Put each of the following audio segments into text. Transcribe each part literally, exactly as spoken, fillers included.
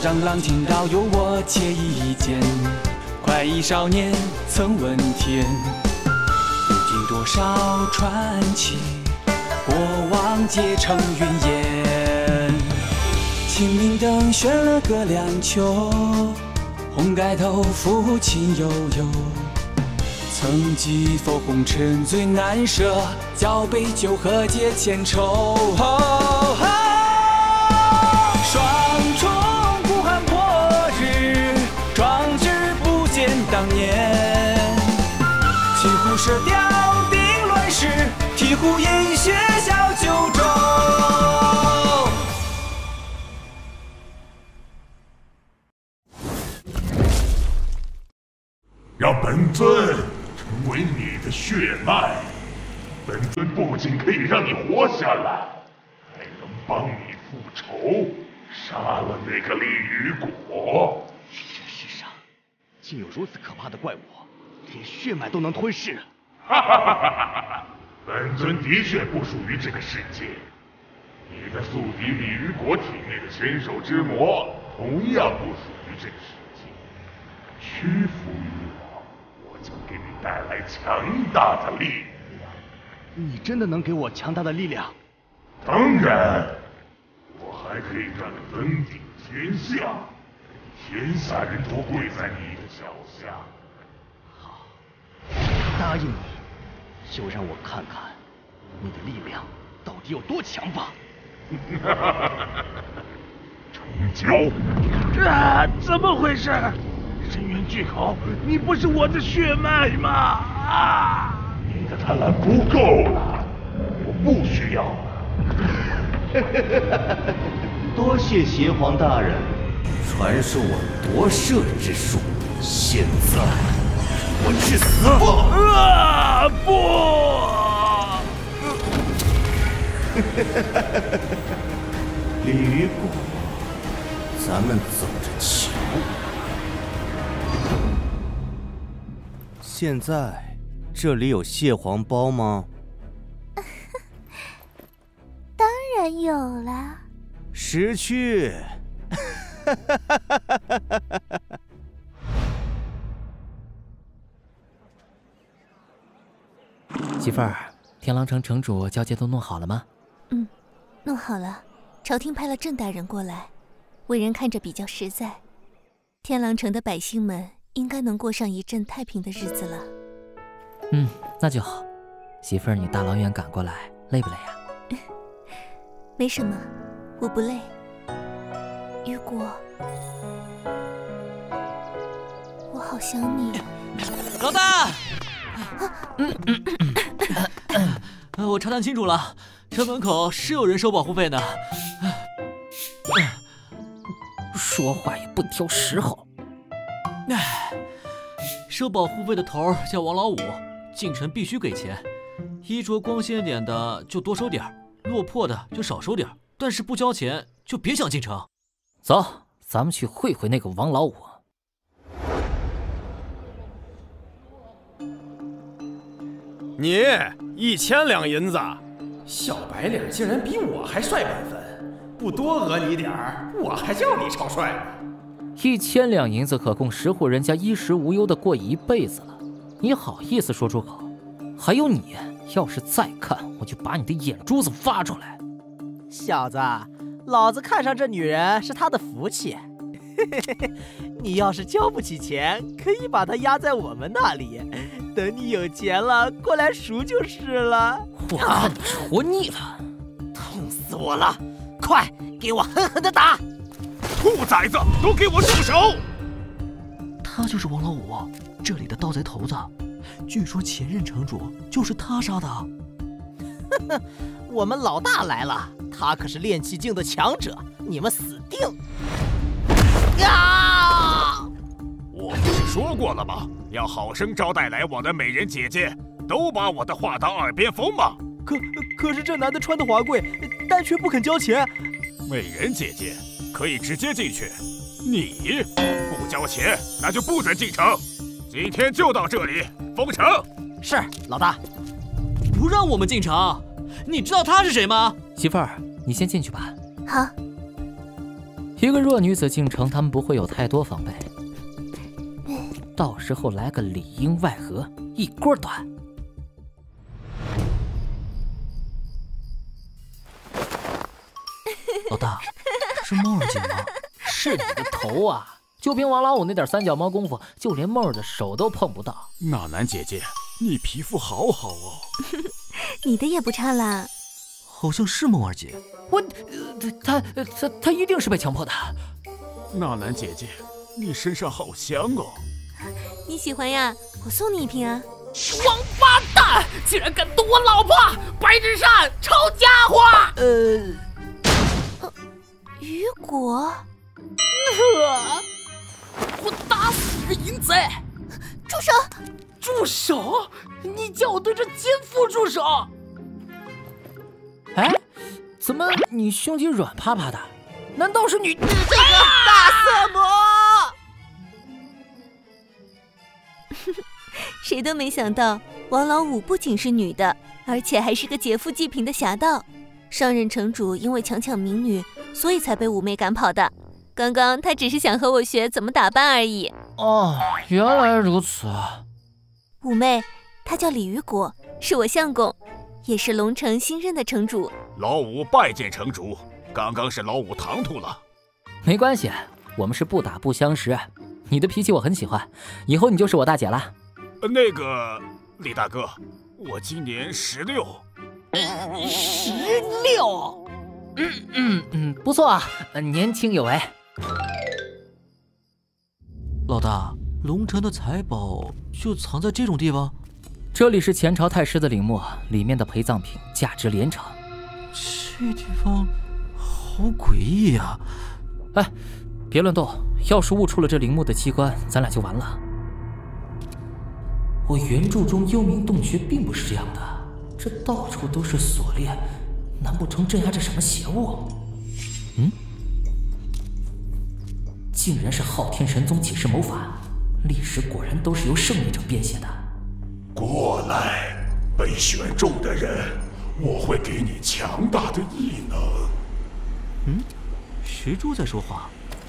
蟑螂听到有我惬意一见，快意少年曾问天，不计多少传奇，过往皆成云烟。清明灯悬了个两秋，红盖头抚琴悠悠。曾几否红尘最难舍，交杯酒喝解千愁。双重不寒破日，壮志不见当年。骑虎射雕定乱世，醍醐饮血笑九州。 让本尊成为你的血脉，本尊不仅可以让你活下来，还能帮你复仇，杀了那个厉雨果。 这世上竟有如此可怕的怪物，连血脉都能吞噬。 哈哈哈哈哈！本尊的确不属于这个世界，你的宿敌李雨果体内的千手之魔同样不属于这个世界。屈服于我，我将给你带来强大的力量。 你真的能给我强大的力量？ 当然，我还可以让你登顶天下，天下人都跪在你的脚下。 好，答应你。就让我看看你的力量到底有多强吧！ 成交！ 啊，怎么回事？深渊巨口，你不是我的血脉吗？啊！ 你的贪婪不够了，我不需要了。多谢邪皇大人传授我夺舍之术，现在我至死不！ 啊不！ 李雨果，咱们走着瞧。现在这里有蟹黄包吗？ 当然有了。 识趣。 媳妇儿，天狼城城主交接都弄好了吗？ 嗯，弄好了。朝廷派了郑大人过来，为人看着比较实在。天狼城的百姓们应该能过上一阵太平的日子了。 嗯，那就好。媳妇儿，你大老远赶过来，累不累呀？ 没什么，我不累。雨果，我好想你。 老大。嗯嗯嗯嗯，我查探清楚了，城门口是有人收保护费的。 说话也不挑时候。 唉，收保护费的头叫王老五，进城必须给钱，衣着光鲜点的就多收点，落魄的就少收点，但是不交钱就别想进城。 走，咱们去会会那个王老五。 你一千两银子，小白领竟然比我还帅本分，不多讹你点儿，我还叫你超帅呢。 一千两银子可供十户人家衣食无忧的过一辈子了，你好意思说出口？还有你，要是再看，我就把你的眼珠子挖出来。 小子，老子看上这女人是她的福气。你要是交不起钱，可以把她压在我们那里。等你有钱了，过来赎就是了。 我看你是活腻了， 痛死我了！快给我狠狠的打！ 兔崽子，都给我住手！ 他就是王老五，这里的盗贼头子。据说前任城主就是他杀的。 呵呵，我们老大来了，他可是炼气境的强者，你们死定！ 啊！我不是说过了吗？要好生招待来往的美人姐姐，都把我的话当耳边风吗？ 可可是这男的穿的华贵，但却不肯交钱。 美人姐姐可以直接进去，你不交钱，那就不准进城。今天就到这里，封城。 是，老大。 不让我们进城，你知道他是谁吗？ 媳妇儿，你先进去吧。 好。 一个弱女子进城，他们不会有太多防备。到时候来个里应外合，一锅端。 老大，是梦儿姐吗？ 是你的头啊！就凭王老五那点三脚猫功夫，就连梦儿的手都碰不到。 纳兰姐姐，你皮肤好好哦。 你的也不差啦。 好像是梦儿姐。 我，呃、他他他一定是被强迫的。 纳兰姐姐，你身上好香哦。 你喜欢呀？我送你一瓶啊。 王八蛋，竟然敢动我老婆！白日善，抄家伙！ 呃，呃，雨果。 呃，我打死你个淫贼！ 住手！ 住手！你叫我对着奸夫住手！哎，怎么你胸肌软趴趴的？难道是你？你这个大色魔！ 谁都没想到，王老五不仅是女的，而且还是个劫富济贫的侠盗。上任城主因为强抢民女，所以才被五妹赶跑的。刚刚他只是想和我学怎么打扮而已。 哦，原来如此。 五妹，他叫李雨果，是我相公，也是龙城新任的城主。 老五拜见城主，刚刚是老五唐突了。 没关系，我们是不打不相识。你的脾气我很喜欢，以后你就是我大姐了。 那个李大哥，我今年十六。 十六？嗯嗯嗯，不错啊，年轻有为。 老大，龙城的财宝就藏在这种地方？ 这里是前朝太师的陵墓，里面的陪葬品价值连城。 这地方好诡异呀！ 哎，别乱动，要是误触了这陵墓的机关，咱俩就完了。我原著中幽冥洞穴并不是这样的，这到处都是锁链，难不成镇压着什么邪物？嗯，竟然是昊天神宗起事谋反，历史果然都是由胜利者编写的。 过来，被选中的人，我会给你强大的异能。 嗯，谁猪在说话？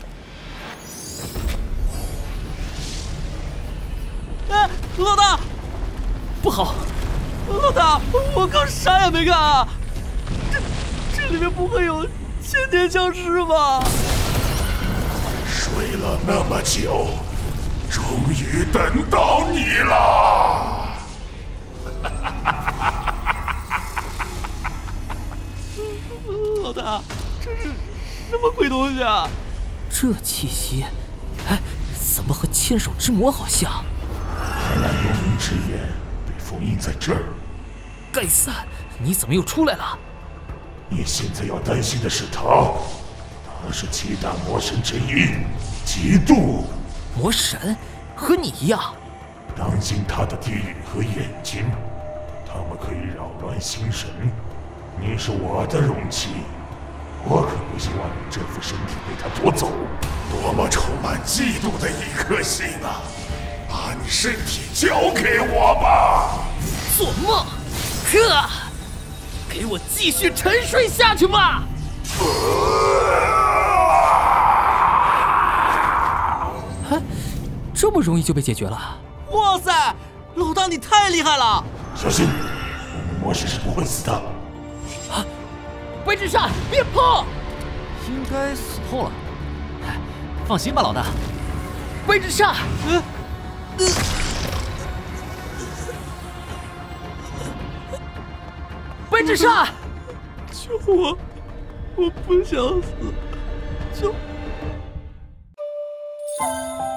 哎，老大，不好！老大，我刚啥也没干啊！这这里面不会有先天僵尸吧？ 睡了那么久，终于等到你了！ 老大，这是什么鬼东西啊？ 这气息，哎，怎么和千手之魔好像？ 看来幽冥之眼被封印在这儿。 该散，你怎么又出来了？ 你现在要担心的是他，他是七大魔神之一，极度魔神，和你一样。 当心他的地狱和眼睛，他们可以扰乱心神。你是我的容器，我可不希望你这副身体被他夺走。多么充满嫉妒的一颗心啊！把你身体交给我吧！ 做梦！呵，给我继续沉睡下去吧！啊，这么容易就被解决了？ 哇塞，老大你太厉害了！ 小心，我们魔神是不会死的。 啊！白之善，别碰！ 应该死透了。放心吧，老大。 白之善，呃，呃，白之善， 救我！我不想死，救！